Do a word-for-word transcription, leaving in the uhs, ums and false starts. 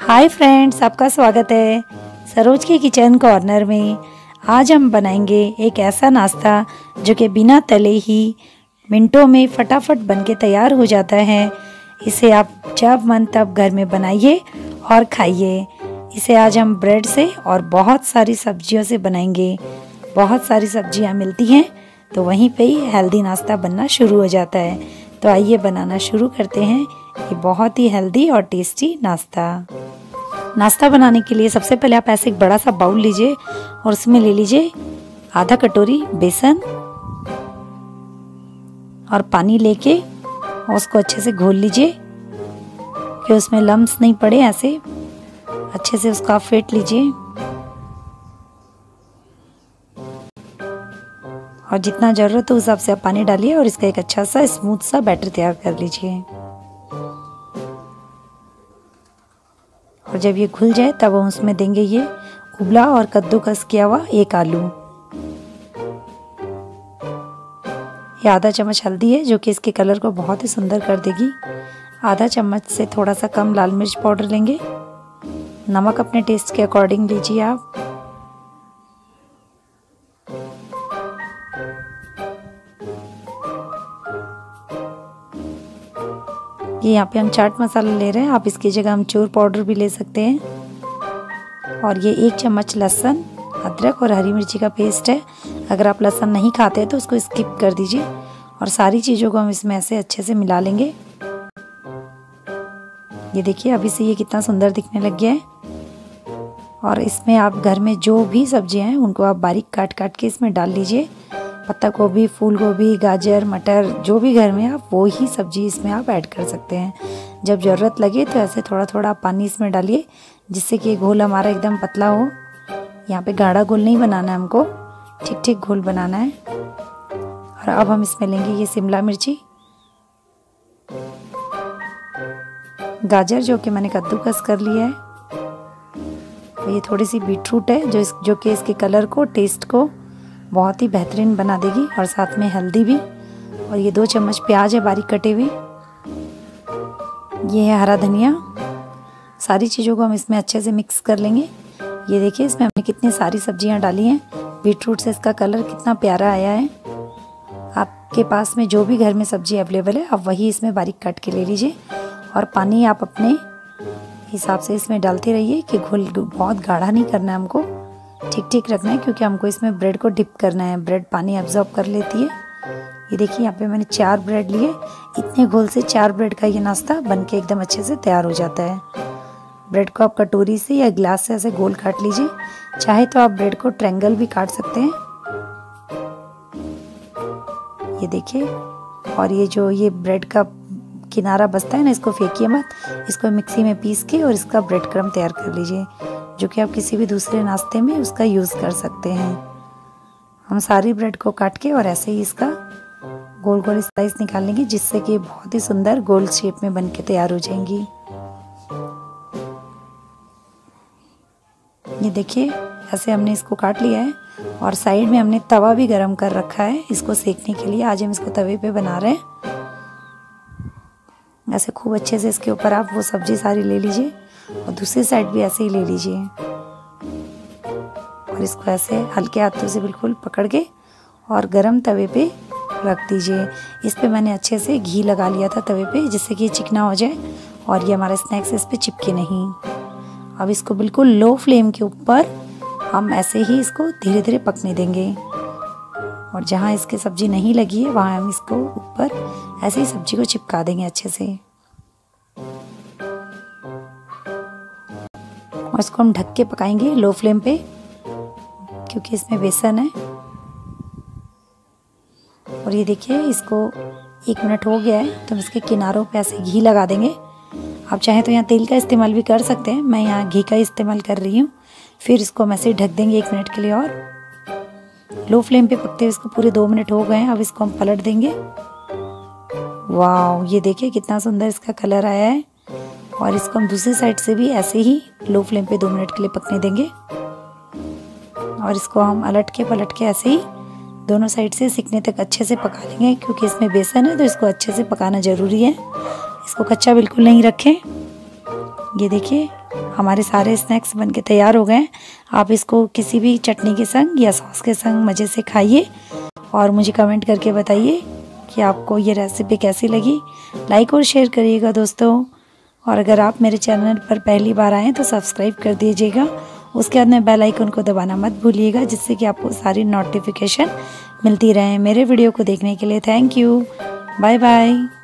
Hi friends, आपका स्वागत है सरोज के किचन कॉर्नर में। आज हम बनाएंगे एक ऐसा नाश्ता जो कि बिना तले ही मिनटों में फटाफट बनके तैयार हो जाता है। इसे आप जब मन तब घर में बनाइए और खाइए। इसे आज हम ब्रेड से और बहुत सारी सब्जियों से बनाएंगे। बहुत सारी सब्जियां मिलती हैं तो वहीं पे ही हेल्दी नाश्ता बनना शुरू हो जाता है। तो आइए बनाना शुरू करते हैं ये बहुत ही हेल्दी और टेस्टी नाश्ता। नाश्ता बनाने के लिए सबसे पहले आप ऐसे एक बड़ा सा बाउल लीजिए और उसमें ले लीजिए आधा कटोरी बेसन और पानी लेके और उसको अच्छे से घोल लीजिए कि उसमें लम्स नहीं पड़े। ऐसे अच्छे से उसका फेंट लीजिए और जितना ज़रूरत हो उस हिसाब से आप पानी डालिए और इसका एक अच्छा सा स्मूथ सा बैटर तैयार कर लीजिए। और जब ये घुल जाए तब हम उसमें देंगे ये उबला और कद्दूकस किया हुआ एक आलू। ये आधा चम्मच हल्दी है जो कि इसके कलर को बहुत ही सुंदर कर देगी। आधा चम्मच से थोड़ा सा कम लाल मिर्च पाउडर लेंगे। नमक अपने टेस्ट के अकॉर्डिंग लीजिए आप। ये यहाँ पे हम चाट मसाला ले रहे हैं, आप इसकी जगह अमचूर पाउडर भी ले सकते हैं। और ये एक चम्मच लहसुन, अदरक और हरी मिर्ची का पेस्ट है। अगर आप लहसुन नहीं खाते हैं तो उसको स्किप कर दीजिए। और सारी चीज़ों को हम इसमें ऐसे अच्छे से मिला लेंगे। ये देखिए अभी से ये कितना सुंदर दिखने लग गया है। और इसमें आप घर में जो भी सब्जियां हैं उनको आप बारीक काट काट के इसमें डाल लीजिए। पत्ता गोभी, फूल गोभी, गाजर, मटर, जो भी घर में आप वो ही सब्जी इसमें आप ऐड कर सकते हैं। जब ज़रूरत लगे तो ऐसे थोड़ा थोड़ा पानी इसमें डालिए जिससे कि घोल हमारा एकदम पतला हो। यहाँ पे गाढ़ा घोल नहीं बनाना है हमको, ठीक ठीक घोल बनाना है। और अब हम इसमें लेंगे ये शिमला मिर्ची, गाजर जो कि मैंने कद्दूकस कर लिया है। ये थोड़ी सी बीटरूट है जो इस जो कि इसके कलर को, टेस्ट को बहुत ही बेहतरीन बना देगी और साथ में हेल्दी भी। और ये दो चम्मच प्याज है बारीक कटे हुए। ये है हरा धनिया। सारी चीज़ों को हम इसमें अच्छे से मिक्स कर लेंगे। ये देखिए इसमें हमने कितनी सारी सब्जियां डाली हैं। बीटरूट से इसका कलर कितना प्यारा आया है। आपके पास में जो भी घर में सब्जी अवेलेबल है आप वही इसमें बारीक काट के ले लीजिए। और पानी आप अपने हिसाब से इसमें डालते रहिए कि घोल बहुत गाढ़ा नहीं करना है हमको, ठीक ठीक रखना है क्योंकि हमको इसमें ब्रेड को डिप करना है। ब्रेड पानी एब्जॉर्ब कर लेती है। ये देखिए यहाँ पे मैंने चार ब्रेड लिए। इतने घोल से चार ब्रेड का ये नाश्ता बनके एकदम अच्छे से तैयार हो जाता है। ब्रेड को आप कटोरी से या ग्लास से ऐसे गोल काट लीजिए। चाहे तो आप ब्रेड को ट्रायंगल भी काट सकते हैं। ये देखिए, और ये जो ये ब्रेड का किनारा बचता है ना, इसको फेंकिए मत, इसको मिक्सी में पीस के और इसका ब्रेड क्रम्ब तैयार कर लीजिए जो कि आप किसी भी दूसरे नाश्ते में उसका यूज़ कर सकते हैं। हम सारी ब्रेड को काट के और ऐसे ही इसका गोल गोल स्लाइस निकाल लेंगे जिससे कि बहुत ही सुंदर गोल शेप में बनके तैयार हो जाएंगी। ये देखिए ऐसे हमने इसको काट लिया है। और साइड में हमने तवा भी गरम कर रखा है इसको सेकने के लिए। आज हम इसको तवे पे बना रहे हैं। ऐसे खूब अच्छे से इसके ऊपर आप वो सब्जी सारी ले लीजिए और दूसरी साइड भी ऐसे ही ले लीजिए। और इसको ऐसे हल्के हाथों से बिल्कुल पकड़ के और गरम तवे पे रख दीजिए। इस पे मैंने अच्छे से घी लगा लिया था तवे पे जिससे कि ये चिकना हो जाए और ये हमारा स्नैक्स इस पे चिपके नहीं। अब इसको बिल्कुल लो फ्लेम के ऊपर हम ऐसे ही इसको धीरे धीरे पकने देंगे। और जहाँ इसके सब्जी नहीं लगी है वहाँ हम इसको ऊपर ऐसे ही सब्जी को चिपका देंगे अच्छे से। और इसको हम ढक के पकाएंगे लो फ्लेम पे क्योंकि इसमें बेसन है। और ये देखिए इसको एक मिनट हो गया है तो हम इसके किनारों पे ऐसे घी लगा देंगे। आप चाहें तो यहाँ तेल का इस्तेमाल भी कर सकते हैं, मैं यहाँ घी का इस्तेमाल कर रही हूँ। फिर इसको हम ऐसे ढक देंगे एक मिनट के लिए और लो फ्लेम पे पकते हुए इसको पूरे दो मिनट हो गए हैं। अब इसको हम पलट देंगे। वाह, ये देखिए कितना सुंदर इसका कलर आया है। और इसको हम दूसरी साइड से भी ऐसे ही लो फ्लेम पे दो मिनट के लिए पकने देंगे। और इसको हम अलट के पलट के ऐसे ही दोनों साइड से सिकने तक अच्छे से पका लेंगे क्योंकि इसमें बेसन है तो इसको अच्छे से पकाना ज़रूरी है। इसको कच्चा बिल्कुल नहीं रखें। ये देखिए हमारे सारे स्नैक्स बनके तैयार हो गए हैं। आप इसको किसी भी चटनी के संग या सॉस के संग मज़े से खाइए और मुझे कमेंट करके बताइए कि आपको ये रेसिपी कैसी लगी। लाइक और शेयर करिएगा दोस्तों, और अगर आप मेरे चैनल पर पहली बार आएँ तो सब्सक्राइब कर दीजिएगा। उसके बाद में बेल आइकन को दबाना मत भूलिएगा, जिससे कि आपको सारी नोटिफिकेशन मिलती रहे। मेरे वीडियो को देखने के लिए थैंक यू। Bye bye.